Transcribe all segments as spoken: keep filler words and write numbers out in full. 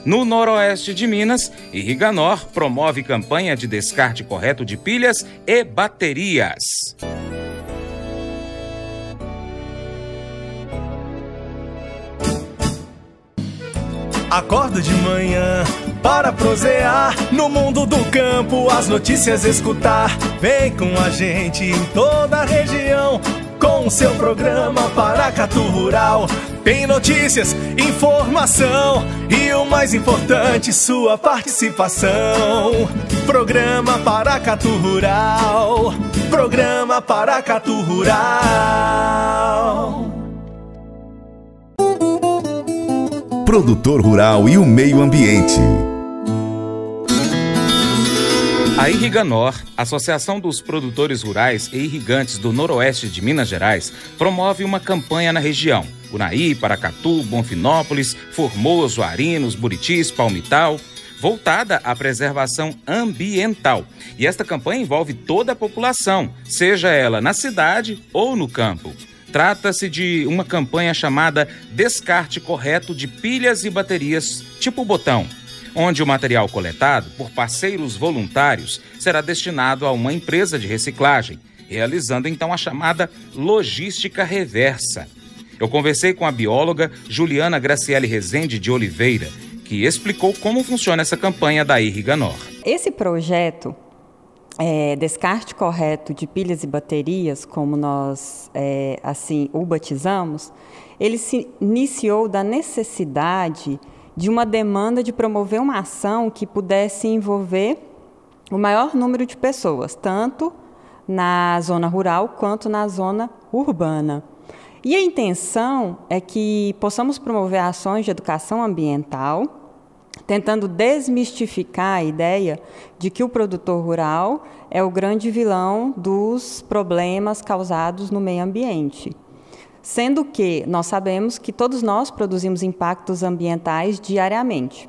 No noroeste de Minas, Irriganor promove campanha de descarte correto de pilhas e baterias. Acordo de manhã para prosear no mundo do campo, as notícias escutar. Vem com a gente em toda a região com o seu programa Paracatu Rural. Tem notícias, informação e o mais importante, sua participação. Programa Paracatu Rural. Programa Paracatu Rural. Produtor rural e o meio ambiente. A Irriganor, Associação dos Produtores Rurais e Irrigantes do Noroeste de Minas Gerais, promove uma campanha na região. Unaí, Paracatu, Bonfinópolis, Formoso, Arinos, Buritis, Palmital, voltada à preservação ambiental. E esta campanha envolve toda a população, seja ela na cidade ou no campo. Trata-se de uma campanha chamada Descarte Correto de Pilhas e Baterias tipo botão, onde o material coletado por parceiros voluntários será destinado a uma empresa de reciclagem, realizando então a chamada logística reversa. Eu conversei com a bióloga Juliana Graciele Rezende de Oliveira, que explicou como funciona essa campanha da Irriganor. Esse projeto, é, Descarte Correto de Pilhas e Baterias, como nós é, assim o batizamos, ele se iniciou da necessidade de uma demanda de promover uma ação que pudesse envolver o maior número de pessoas, tanto na zona rural quanto na zona urbana. E a intenção é que possamos promover ações de educação ambiental, tentando desmistificar a ideia de que o produtor rural é o grande vilão dos problemas causados no meio ambiente. Sendo que nós sabemos que todos nós produzimos impactos ambientais diariamente.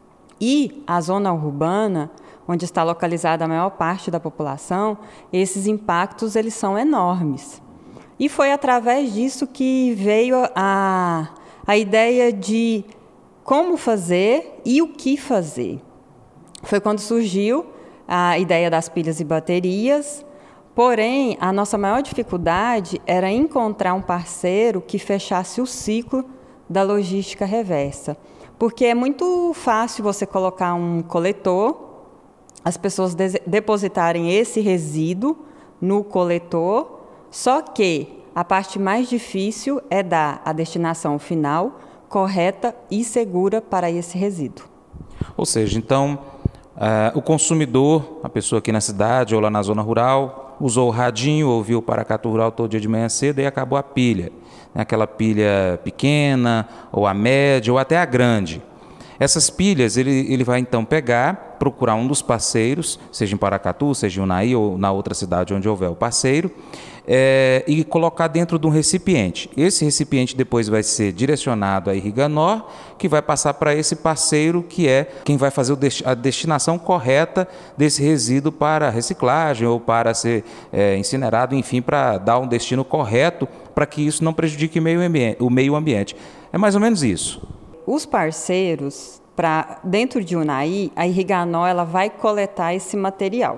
E a zona urbana, onde está localizada a maior parte da população, esses impactos eles são enormes. E foi através disso que veio a, a ideia de como fazer e o que fazer. Foi quando surgiu a ideia das pilhas e baterias. Porém, a nossa maior dificuldade era encontrar um parceiro que fechasse o ciclo da logística reversa. Porque é muito fácil você colocar um coletor, as pessoas depositarem esse resíduo no coletor, só que a parte mais difícil é dar a destinação final correta e segura para esse resíduo. Ou seja, então, uh, o consumidor, a pessoa aqui na cidade ou lá na zona rural, usou o radinho, ouviu o Paracatu Rural todo dia de manhã cedo e acabou a pilha. Aquela pilha pequena, ou a média, ou até a grande. Essas pilhas ele, ele vai então pegar, procurar um dos parceiros, seja em Paracatu, seja em Unaí ou na outra cidade onde houver o parceiro, é, e colocar dentro de um recipiente. Esse recipiente depois vai ser direcionado à Irriganor, que vai passar para esse parceiro, que é quem vai fazer o dest- a destinação correta desse resíduo para reciclagem ou para ser é, incinerado, enfim, para dar um destino correto para que isso não prejudique o meio ambiente, o meio ambiente. É mais ou menos isso. Os parceiros, pra, dentro de Unaí, a Irriganor ela vai coletar esse material.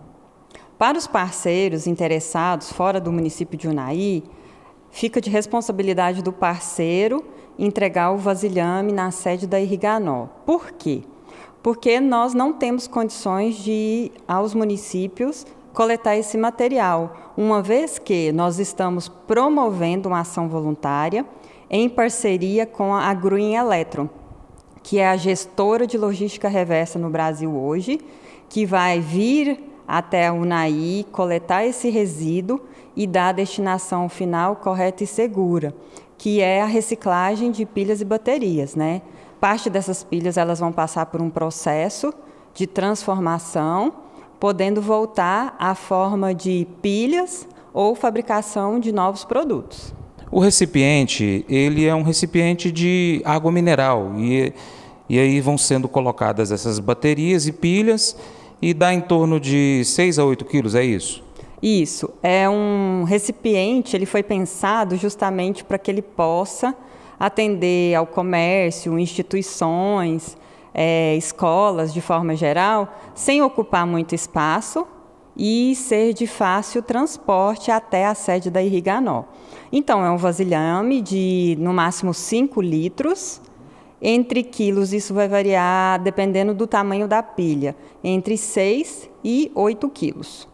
Para os parceiros interessados fora do município de Unaí, fica de responsabilidade do parceiro entregar o vasilhame na sede da Irriganor. Por quê? Porque nós não temos condições de ir aos municípios coletar esse material, uma vez que nós estamos promovendo uma ação voluntária em parceria com a Green Electron, que é a gestora de logística reversa no Brasil hoje, que vai vir até a Unaí, coletar esse resíduo e dar a destinação final correta e segura, que é a reciclagem de pilhas e baterias, né? Parte dessas pilhas elas vão passar por um processo de transformação, podendo voltar à forma de pilhas ou fabricação de novos produtos. O recipiente, ele é um recipiente de água mineral e, e aí vão sendo colocadas essas baterias e pilhas e dá em torno de seis a oito quilos, é isso? Isso, é um recipiente, ele foi pensado justamente para que ele possa atender ao comércio, instituições, é, escolas de forma geral, sem ocupar muito espaço e ser de fácil transporte até a sede da Irriganó. Então, é um vasilhame de, no máximo, cinco litros. Entre quilos, isso vai variar dependendo do tamanho da pilha, entre seis e oito quilos.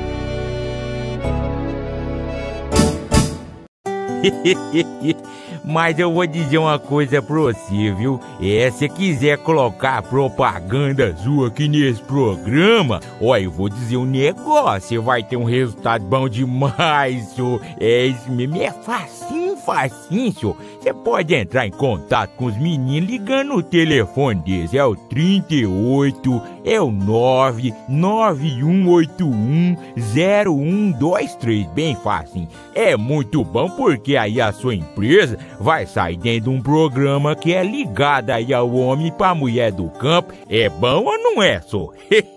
Mas eu vou dizer uma coisa pra você, viu? É, se quiser colocar propaganda sua aqui nesse programa, ó, eu vou dizer um negócio, você vai ter um resultado bom demais, senhor. É isso mesmo, é facinho, facinho, senhor. Você pode entrar em contato com os meninos ligando no telefone deles, é o trinta e oito, é o nove nove um oito um zero um dois três, bem facinho. É muito bom porque aí a sua empresa vai sair dentro de um programa que é ligado aí ao homem para a mulher do campo. É bom ou não é, só?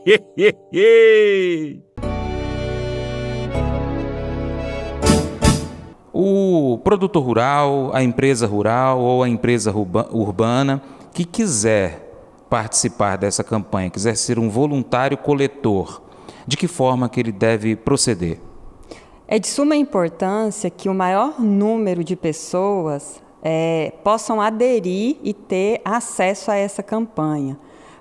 O produtor rural, a empresa rural ou a empresa urbana que quiser participar dessa campanha, quiser ser um voluntário coletor, de que forma que ele deve proceder? É de suma importância que o maior número de pessoas é, possam aderir e ter acesso a essa campanha,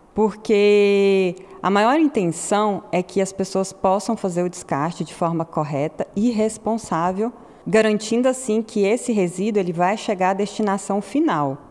porque a maior intenção é que as pessoas possam fazer o descarte de forma correta e responsável, garantindo assim que esse resíduo ele vai chegar à destinação final.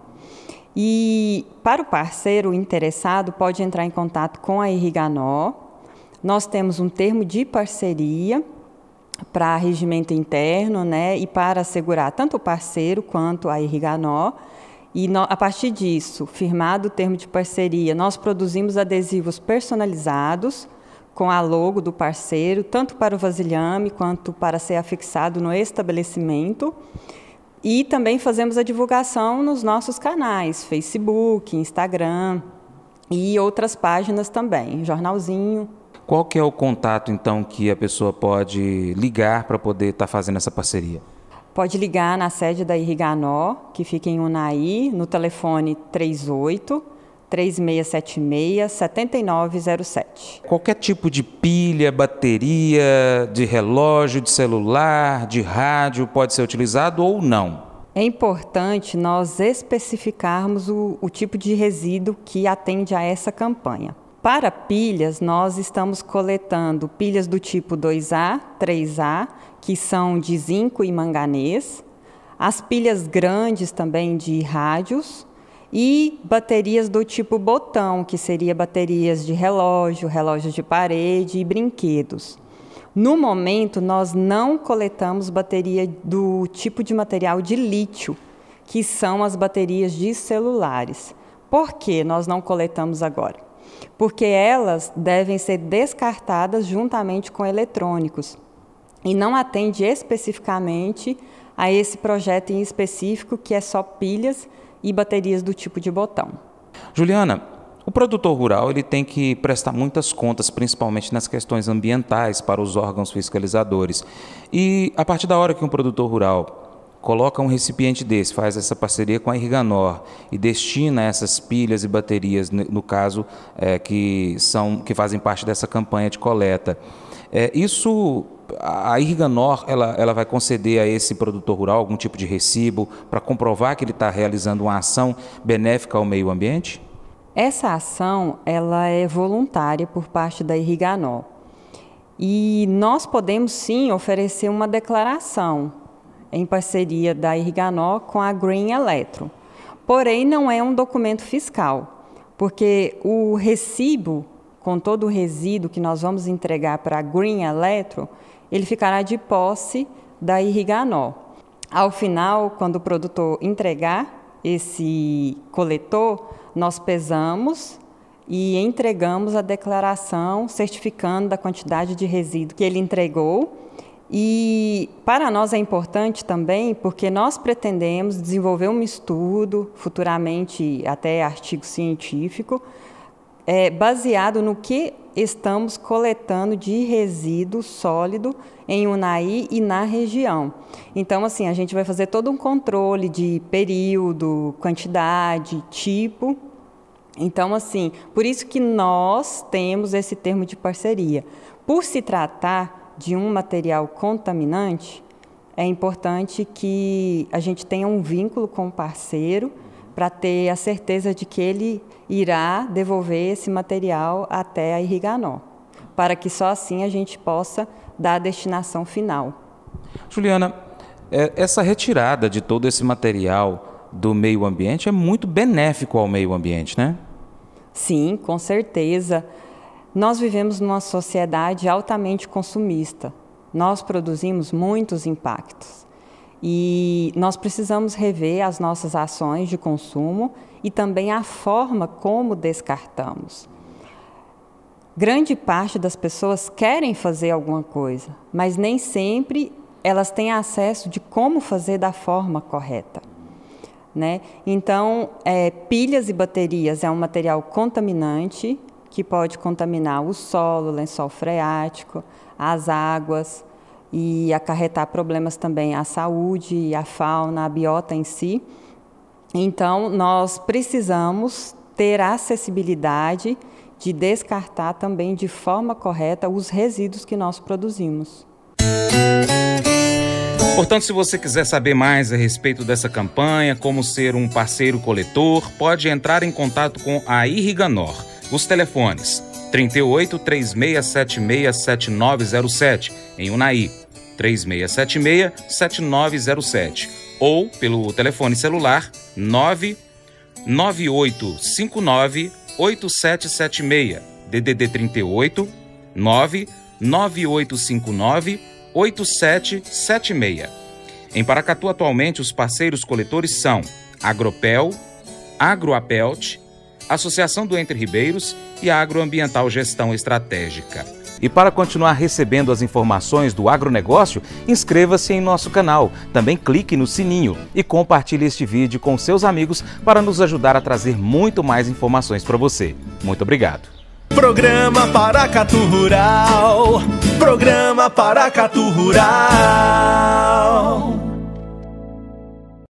E para o parceiro interessado, pode entrar em contato com a Irriganó. Nós temos um termo de parceria para regimento interno, né, e para assegurar tanto o parceiro quanto a Irriganó. E no, a partir disso, firmado o termo de parceria, nós produzimos adesivos personalizados com a logo do parceiro, tanto para o vasilhame quanto para ser afixado no estabelecimento. E também fazemos a divulgação nos nossos canais, Facebook, Instagram e outras páginas também, jornalzinho. Qual que é o contato, então, que a pessoa pode ligar para poder estar tá fazendo essa parceria? Pode ligar na sede da Irriganó, que fica em Unai, no telefone trinta e oito, três seis sete seis, sete nove zero sete. Qualquer tipo de pilha, bateria, de relógio, de celular, de rádio pode ser utilizado ou não? É importante nós especificarmos o, o tipo de resíduo que atende a essa campanha. Para pilhas, nós estamos coletando pilhas do tipo dois A, três A, que são de zinco e manganês, as pilhas grandes também de rádios e baterias do tipo botão, que seria baterias de relógio, relógios de parede e brinquedos. No momento, nós não coletamos bateria do tipo de material de lítio, que são as baterias de celulares. Por que nós não coletamos agora? Porque elas devem ser descartadas juntamente com eletrônicos e não atende especificamente a esse projeto em específico, que é só pilhas e baterias do tipo de botão. Juliana, o produtor rural ele tem que prestar muitas contas, principalmente nas questões ambientais, para os órgãos fiscalizadores. E a partir da hora que um produtor rural coloca um recipiente desse, faz essa parceria com a Irriganó e destina essas pilhas e baterias, no caso, é, que, são, que fazem parte dessa campanha de coleta. É, isso, a Irriganó, ela, ela vai conceder a esse produtor rural algum tipo de recibo para comprovar que ele está realizando uma ação benéfica ao meio ambiente? Essa ação ela é voluntária por parte da Irriganó. E nós podemos, sim, oferecer uma declaração em parceria da Irriganó com a Green Electro. Porém, não é um documento fiscal, porque o recibo, com todo o resíduo que nós vamos entregar para a Green Electro, ele ficará de posse da Irriganó. Ao final, quando o produtor entregar esse coletor, nós pesamos e entregamos a declaração certificando da quantidade de resíduo que ele entregou. E para nós é importante também porque nós pretendemos desenvolver um estudo, futuramente até artigo científico, é, baseado no que estamos coletando de resíduo sólido em Unai e na região. Então, assim, a gente vai fazer todo um controle de período, quantidade, tipo, Então, assim, por isso que nós temos esse termo de parceria. Por se tratar de um material contaminante, é importante que a gente tenha um vínculo com o parceiro para ter a certeza de que ele irá devolver esse material até a Irriganor, para que só assim a gente possa dar a destinação final. Juliana, essa retirada de todo esse material do meio ambiente é muito benéfico ao meio ambiente, né? Sim, com certeza. Nós vivemos numa sociedade altamente consumista. Nós produzimos muitos impactos e nós precisamos rever as nossas ações de consumo e também a forma como descartamos. Grande parte das pessoas querem fazer alguma coisa, mas nem sempre elas têm acesso de como fazer da forma correta, né? Então, é, pilhas e baterias é um material contaminante que pode contaminar o solo, o lençol freático, as águas e acarretar problemas também à saúde, à fauna, à biota em si. Então, nós precisamos ter a acessibilidade de descartar também de forma correta os resíduos que nós produzimos. Portanto, se você quiser saber mais a respeito dessa campanha, como ser um parceiro coletor, pode entrar em contato com a Irriganor. Os telefones trinta e oito, três seis sete seis, sete nove zero sete em Unai, três seis sete seis, sete nove zero sete, ou pelo telefone celular nove nove oito cinco nove oito sete sete seis, D D D trinta e oito, nove nove oito cinco nove oito sete sete seis. Em Paracatu, atualmente, os parceiros coletores são Agropel, Agroapelt, Associação do Entre Ribeiros e a Agroambiental Gestão Estratégica. E para continuar recebendo as informações do agronegócio, inscreva-se em nosso canal. Também clique no sininho e compartilhe este vídeo com seus amigos para nos ajudar a trazer muito mais informações para você. Muito obrigado. Programa Paracatu Rural. Programa Paracatu Rural.